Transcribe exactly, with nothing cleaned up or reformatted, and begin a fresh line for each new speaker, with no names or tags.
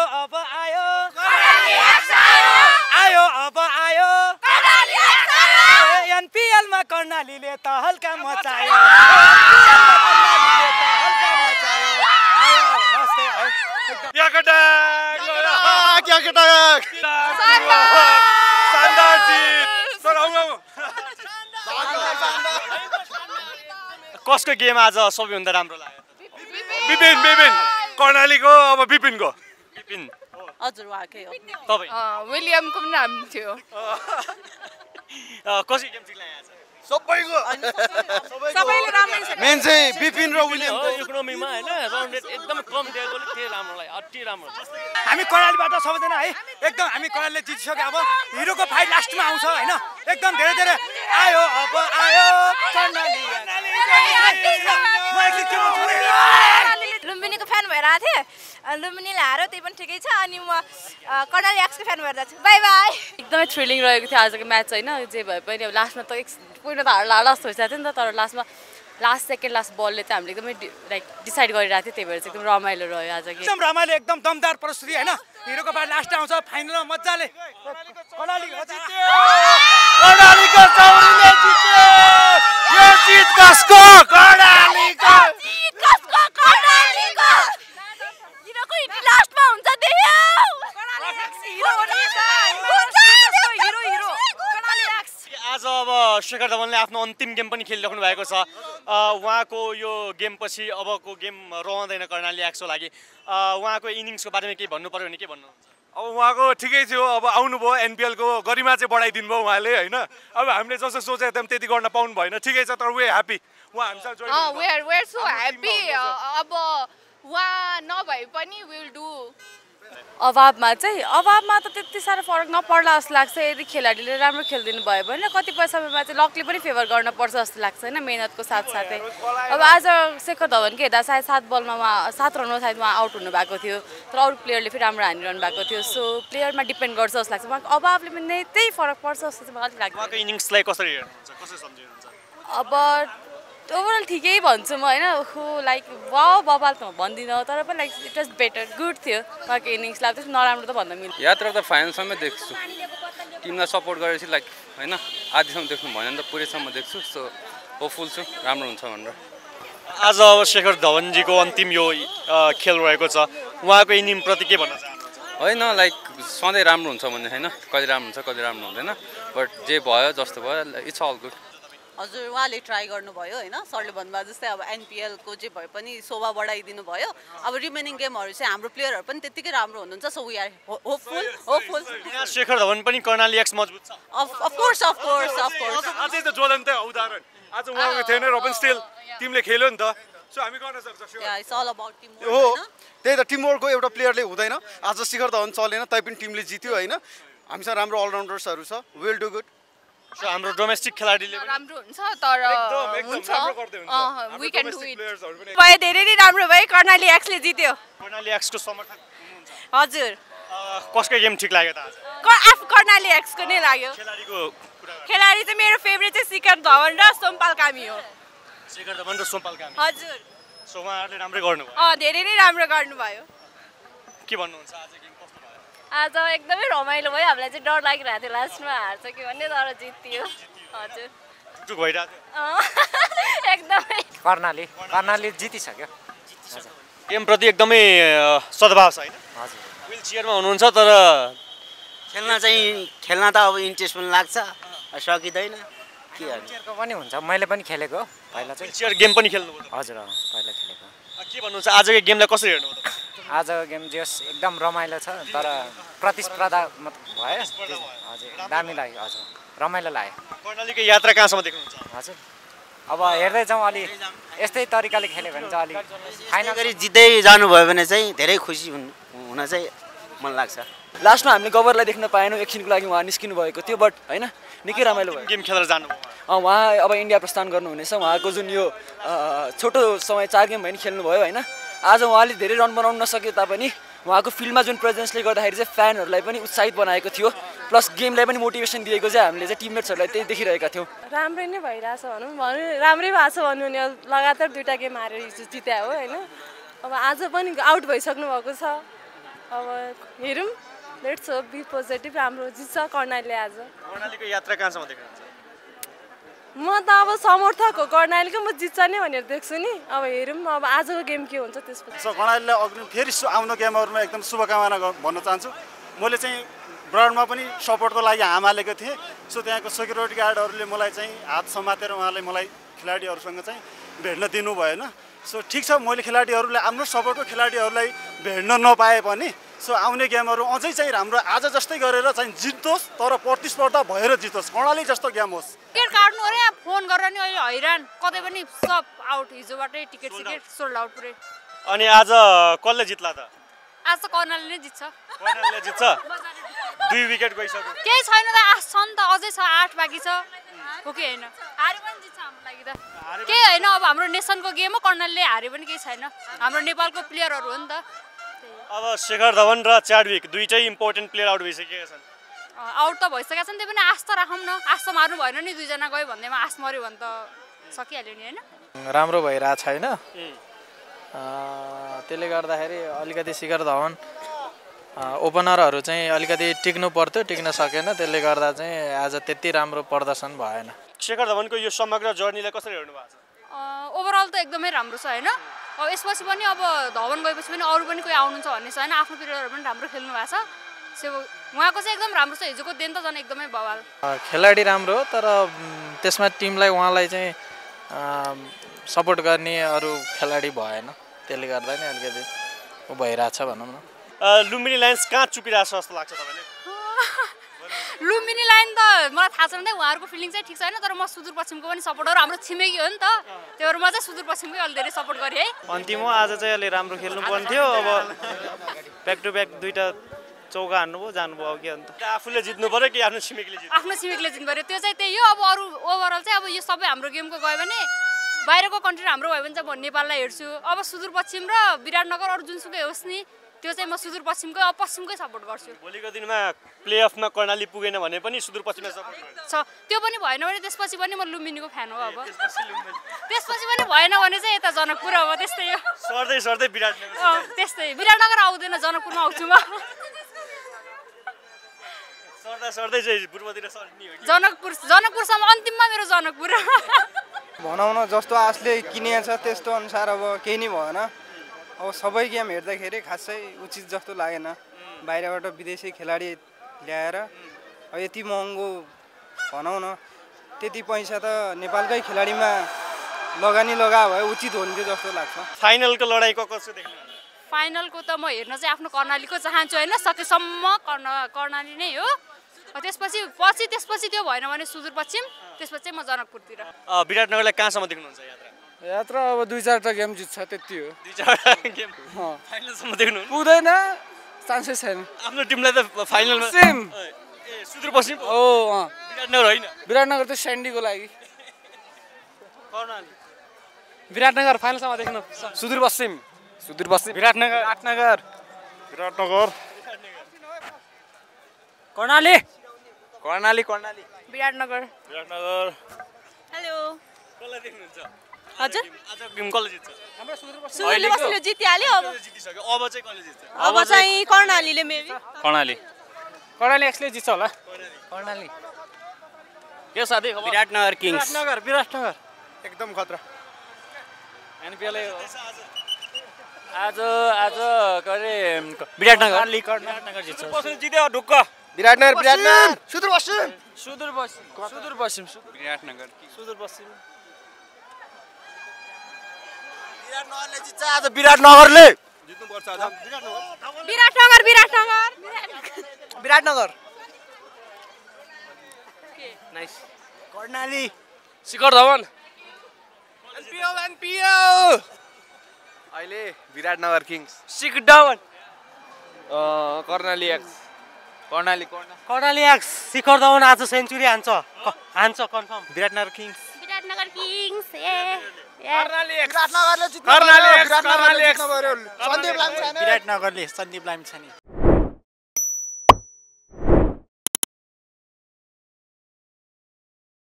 अब आयो आयो अब आयो एनपीएल मा कर्णालीले त हल्का मचायो
क्या केटा
क्या केटा
शानदार जीत सर आउनु
कसको गेम आज सबैभन्दा राम्रो लाग्यो
विपिन विपिन कर्णालीको अब विपिनको
विपिन
हजुर उहाँकै हो
तपाईँ
विलियमको पनि राम्रो थियो
कसको गेम ठिक लाग्यो आज
सबैको
सबैले राम्रै छ
मेन चाहिँ विपिन र विलियम
इकोनोमीमा हैन राउन्ड रेट एकदम कम दिएकोले के राम्रो लाग्यो अति राम्रो
हामी कर्णालीबाट सबैजना है एकदम हामी कर्णालीले जितिसक्यो अब हिरोको फाइट लास्टमा आउँछ हैन एकदम धेरै धेरै आयो अब आयो कर्णाली
लुम्बिनीको फ्यान भएर आएको थिएँ लुम्बिनीले हारो त्यही पनि ठिकै छ अनि म कर्णाली एक्सको फ्यान भएर जान्छु बाई बाई
एकदमै थ्रिलिङ रहेको थियो आजको म्याच होइन जे भए पनि अब लास्टमा त एक पहिला त हार हार जस्तो भइसकेको थियो नि त तर लास्टमा लास्ट सेकेन्ड लास्ट बलले चाहिँ हामीले एकदमै लाइक डिसाइड गरिरहेको थियो त्यही भएर चाहिँ एकदम रमाइलो रह्यो आज
एकदम रमाइलो एकदम दमदार प्रस्तुति हैन हिरोको फाइट लास्ट आउँछ फाइनलमा मज्जाले कर्णाली जित्यो
कर्णालीको चौरीले जित्यो यो जित कसको कर्णालीको
जित कसको कर्णालीको हिरोको हिट लास्टमा हुन्छ देख्यौ हिरो हो नि हिरो हिरो कर्णाली एक्स
आज अब शेखर धवनले आफ्नो अन्तिम गेम पनि खेलिराख्नु भएको छ उहाँको यो गेमपछि अबको गेम रहँदैन कर्णाली एक्सको लागि उहाँको इनिङ्सको बारेमा केही भन्नु पर्यो भने के भन्नुहुन्छ
अब उहाँको ठिकै थियो अब आउनुभयो एनपिएलको गरिमा चाहिँ बढाइदिनु भयो उहाँले होइन अब हामीले जस्तो सोचेको थियौँ त्यति गर्न पाउनु भएन ठिकै छ तर वे ह्याप्पी उहाँ हामीसँग join
we are we are so happy अब उहाँ नभए पनि विल डु
अभावमा चाहिँ अभावमा त त्यति साह्रो फरक नपर्ला जस्तो लाग्छ यदि खेलाडीले राम्रो खेलिदिनु भयो भने कतिपय समयमा चाहिँ लकले पनि फेभर गर्न पर्छ जस्तो लाग्छ होइन मेहनतको साथसाथै अब आज शेखर धवनकै हेर्दा सायद सात बलमा उहाँ सात रनमा सायद उहाँ आउट हुनुभएको थियो तर अरू प्लेयरले फेरि राम्रो हानिरहनु भएको थियो सो प्लेयरमा डिपेन्ड गर्छ जस्तो लाग्छ उहाँको अभावले पनि त्यही फरक पर्छ जस्तो चाहिँ मलाई अलिक लाग्छ
उहाँको इनिङ्सलाई कसरी हेर्नुहुन्छ कसरी सम्झिनुहुन्छ
अब ओभरअल ठिकै भन्छु म होइन खु लाइक वाउ बबाल त म भन्दिनँ तर पनि like it was better good थियो उहाँको इनिङ्सलाई त्यस्तो नराम्रो त भन्दा मिल्छ
यात्रा त फाइनलसम्मै देख्छु टिमलाई सपोर्ट गरेपछि लाइक होइन आधीसम्म देख्नु भएन नि त पुरैसम्म देख्छु सो होपफुल छु राम्रो हुन्छ भनेर
आज अब शेखर धवनजीको अन्तिम यो खेल रहेको छ उहाँको इनिङप्रति के भन्न चाहनुहुन्छ
होइन लाइक सधैँ राम्रो हुन्छ भन्ने होइन कहिले राम्रो हुन्छ कहिले राम्रो हुँदैन बट जे भयो जस्तो भयो इट्स अल गुड
हजुर उहाँले ट्राई गर्नुभयो होइन सरले भन्नुभयो जस्तै अब एनपिएलको जे भए पनि शोभा बढाइदिनु भयो अब रिमेनिङ गेमहरू चाहिँ हाम्रो प्लेयरहरू पनि त्यत्तिकै राम्रो हुनुहुन्छ so we are hopeful hopeful
Shekhar Dhawan पनि कर्णाली एक्स मजबुत छ
अफकोर्स अफकोर्स अफकोर्स
अझै त ज्वलन्त उदाहरण आज उहाँको थिएन र पनि स्टिल टिमले खेल्यो नि त सो हामी गर्न सक्छौँ
इट्स अल अबाउट टिम
हो त्यही त टिमवर्कको एउटा प्लेयरले हुँदैन आज शेखर धवन चलेन तै पनि टिमले जित्यो होइन हामीसँग राम्रो अलराउन्डर्सहरू छ विल डु गुड
सो हाम्रो डोमेस्टिक खेलाडीले
राम्रो हुन्छ तर हुन्छ वी क्यान डु इट
भयो धेरै नै राम्रो भयो कर्णाली एक्सले जित्यो
कर्णाली एक्सको समर्थक
हजुर
कसको गेम ठिक लाग्यो त आज
आफू कर्णाली एक्सको नै लाग्यो
खेलाडीको
खेलाडी चाहिँ मेरो फेभरेट चाहिँ शेखर धवन र सोमपाल कामी हो
शेखर धवन र सोमपाल कामी
हजुर
सो उहाँहरूले राम्रै गर्नुभयो
अँ धेरै नै राम्रो गर्नुभयो
के भन्नुहुन्छ आज गेम कस्तो भयो
आज एकदमै रमाइलो भयो हामीलाई चाहिँ डर लागिरहेको थियो लास्टमा हार्छ कि भन्ने तर जित्यो हजुर
टुक भइरहेको थियो
एकदमै
कर्णाली कर्णाली जितिसक्यो
गेमप्रति एकदमै सद्भाव छ होइन
हजुर
विल चेयरमा हुनुहुन्छ तर
खेल्न चाहिँ खेल्न त अब इन्ट्रेस्ट पनि लाग्छ सकिँदैन के
चेयरको पनि हुन्छ मैले पनि खेलेको पहिला चाहिँ
चेयर गेम पनि खेल्नुभयो
हजुर पहिला खेलेको
के भन्नुहुन्छ आजको गेमलाई कसरी हेर्नु
आजको गेम जस एकदम रमाइलो छ तर प्रतिस्पर्धा भयो हजुर दामी लाग्यो हजुर रमाइलो लाग्यो
कर्णालीको यात्रा कहाँसम्म देख्नुहुन्छ
हजुर अब हेर्दै जाउँ अलि यस्तै तरिकाले खेल्यो भने चाहिँ अलि
फाइनल गरी जित्दै जानुभयो भने चाहिँ धेरै खुसी हुन चाहिँ मन लाग्छ
लास्टमा हामीले गभर्नरलाई देख्न पाएनौँ एकछिनको लागि उहाँ निस्किनु भएको थियो बट होइन निकै रमाइलो भयो
गेम खेलेर जानु
उहाँ अब इन्डिया प्रस्थान गर्नुहुनेछ उहाँको जुन यो छोटो समय चार गेम भयो नि खेल्नुभयो होइन आज उहाँले धेरै रन बनाउन नसके तापनि उहाँको फिल्डमा जुन प्रेजेन्सले गर्दाखेरि चाहिँ फ्यानहरूलाई पनि उत्साहित बनाएको थियो प्लस गेमलाई पनि मोटिभेसन दिएको चाहिँ हामीले चाहिँ टिममेट्सहरूलाई त्यही देखिरहेका थियौँ
राम्रै नै भइरहेछ भनौँ भनौँ राम्रै भएको छ भन्नु नि लगातार दुईवटा गेम हारेर जित्या हो होइन अब आज पनि आउट भइसक्नु भएको छ
अब हेरौँ लेट्स होप बी पोजिटिभ राम्रो जित्छ कर्णालीले आज
कर्णालीको यात्रा कहाँसम्म देख्नुहुन्छ
म त अब समर्थक हो कर्णालीको म जित्छ नै भनेर देख्छु नि अब हेरौँ अब आजको गेम के हुन्छ त्यसपछि
कर्णालीलाई अघि फेरि आउने गेमहरूमा एकदम शुभकामना भन्न चाहन्छु मैले चाहिँ ब्राडमा पनि सपोर्टको लागि हामालेको थिएँ सो त्यहाँको सेक्युरिटी गार्डहरूले मलाई चाहिँ हात समातेर उहाँले मलाई खेलाडीहरूसँग चाहिँ भेट्न दिनु भएन सो ठिक छ मैले खेलाडीहरूलाई आफ्नो सपोर्टको खेलाडीहरूलाई भेट्न नपाए पनि सो आउने गेमहरू अझै चाहिँ राम्रो आज जस्तै गरेर चाहिँ जित्तोस् तर प्रतिस्पर्धा भएर जित्तोस् कर्णाली जस्तो गेम होस्
टिकट काट्नु अरे फोन गरेर नि अहिले हैरान कतै पनि सब आउट हिजोबाटै टिकट सिकेट सोल्ड आउट पुरै
अनि आज कसले जित्ला त
आज त कर्णाली नै जित्छ
कर्णालीले जित्छ दुई विकेट गइसक्यो
केही छैन त आश छ नि त अझै छ आठ बाँकी छ हो कि होइन हारे पनि जित्छ हाम्रो लागि त केही होइन अब हाम्रो नेसनको गेम हो कर्णालीले हारे पनि केही छैन हाम्रो नेपालको प्लेयरहरू हो नि त
अब शेखर धवन र च्याडविक दुईटै इम्पोर्टेन्ट प्लेयर आउट भइसकेका छन्
आउट त भइसकेका छन् त्यही पनि आश त राखौँ न आश त मार्नु भएन नि दुईजना गयो भन्दैमा आश मऱ्यो भने त सकिहाल्यो नि होइन
राम्रो भइरहेको छैन त्यसले गर्दाखेरि अलिकति शिखर धवन ओपनरहरू चाहिँ अलिकति टिक्नु पर्थ्यो टिक्न सकेन त्यसले गर्दा चाहिँ आज त्यति राम्रो प्रदर्शन भएन
शेखर धवनको यो समग्र जर्नीलाई कसरी हेर्नु भएको छ
ओभरअल त एकदमै राम्रो छ होइन अब यसपछि पनि अब धवन गएपछि पनि अरू पनि कोही आउनुहुन्छ भन्ने छ होइन आफ्नो प्लेयरहरू पनि राम्रो खेल्नु भएको छ सो उहाँको चाहिँ एकदम राम्रो छ हिजोको दिन त झन् एकदमै बवाल
खेलाडी राम्रो हो तर त्यसमा टिमलाई उहाँलाई चाहिँ सपोर्ट गर्ने अरू खेलाडी भएन त्यसले गर्दा नि अलिकति ऊ भइरहेछ भनौँ न
लुम्बिनी लायन्स कहाँ चुकिरहेछ जस्तो लाग्छ तपाईँले
लुम्बिनी लाइन त मलाई थाहा छैन उहाँहरूको फिलिङ चाहिँ ठिक छैन तर म सुदूरपश्चिमको पनि सपोर्टर हाम्रो छिमेकी हो नि त त्यही भएर म चाहिँ सुदूरपश्चिमकै अलि धेरै सपोर्ट गरेँ है
अन्तिम हो आज चाहिँ अलि राम्रो खेल्नु पर्ने थियो अब ब्याक टु ब्याक दुईवटा चौका हान्नुभयो जानुभयो अब के अन्त
आफूले जित्नु पर्यो कि आफ्नो छिमेकीले जित्नु
आफ्नो छिमेकीले जित्नु पर्यो त्यो चाहिँ त्यही हो अब अरू ओभरअल चाहिँ अब यो सबै हाम्रो गेमको गयो भने बाहिरको कन्ट्री हाम्रो भयो भने चाहिँ म नेपाललाई हेर्छु अब सुदूरपश्चिम र विराटनगर अरू जुनसुकै होस् नि त्यो चाहिँ म सुदूरपश्चिमकै अब पश्चिमकै सपोर्ट गर्छु
भोलिको दिनमा प्लेअफमा कर्णाली पुगेन भने पनि सुदूरपश्चिमलाई सपोर्ट
छ त्यो पनि भएन भने त्यसपछि पनि म लुम्बिनीको फ्यान हो अब त्यसपछि पनि भएन भने चाहिँ यता जनकपुर अब त्यस्तै हो
सर्दै सर्दै विराटनगर
त्यस्तै विराटनगर आउँदैन जनकपुरमा आउँछु म
सर्दा सर्दै चाहिँ पूर्वतिर सर्ने हो
जनकपुर जनकपुरसम्म अन्तिममा मेरो जनकपुर
भनौँ न जस्तो आशले किनिएको छ त्यस्तो अनुसार अब केही नै भएन अब सबै गेम हेर्दाखेरि खासै उचित जस्तो लागेन बाहिरबाट विदेशी खेलाडी ल्याएर अब यति महँगो भनौँ न त्यति पैसा त नेपालकै खेलाडीमा लगानी लगा भए उचित हुन्थ्यो जस्तो लाग्छ
फाइनलको लडाइँ कसो देख्नु
फाइनलको त म हेर्न चाहिँ आफ्नो कर्णालीको चाहन्छु होइन सकेसम्म कर्णा कर्णाली नै हो त्यसपछि पछि त्यसपछि त्यो भएन भने सुदूरपश्चिम त्यसपछि चाहिँ म जनकपुरतिर
विराटनगरलाई कहाँसम्म देख्नुहुन्छ यात्रा
यात्रा अब दुई चारवटा गेम जित्छ त्यति हो
दुई चारवटा गेम फाइनलसम्म देख्नु
पुग्दैन चान्सै छैन
आफ्नो टिमलाई त फाइनलमा
सेम
ए सुदूरपश्चिम
हो
विराटनगर होइन
विराटनगर त स्यान्डीको लागि
कर्णाली
विराटनगर फाइनलसम्म देख्नु सुदूरपश्चिम सुदूरपश्चिम विराटनगर विराटनगर
विराटनगर
कर्णाली कर्णाली कर्णाली
विराटनगर
विराटनगर
हेलो
कसलाई देख्नुहुन्छ
हजुर
आज गेम कसले जित्छ
हाम्रो सुदूरपश्चिमले जितिहाल्यो अब
जितिसक्यो अब चाहिँ कसले जित्छ
अब चाहिँ कर्णालीले मेबी
कर्णाली कर्णाली एक्सले जित्छ होला कर्णाली के साथी खबर
विराटनगर किङ्स
विराटनगर विराटनगर
एकदम खतरा
एनपिएल आज आज के अरे विराटनगर विराटनगर जित्छ
जित्यो ढुक्क
विराटनगर विराटनगर सुदूरपश्चिम
सुदूरपश्चिम सुदूरपश्चिम
विराटनगर
सुदूरपश्चिम
विराटनगरले जित्छ आज विराटनगरले
जित्नुपर्छ आज Biratnagar
Biratnagar Biratnagar
Biratnagar
nice Karnali
Shikhar Dhawan
NPL NPL अहिले Biratnagar Kings
Shikhar Dhawan Karnali Yaks Karnali
Karnali Yaks Shikhar Dhawan आज सेन्चुरी हान्छ हान्छ confirm Biratnagar Kings
Biratnagar Kings ए
कर्णाली एक्स विराटनगरले जित्नु पर्यो विराटनगरले जित्नु पर्यो सन्दीप लामिछाने
विराटनगरले सन्दीप लामिछाने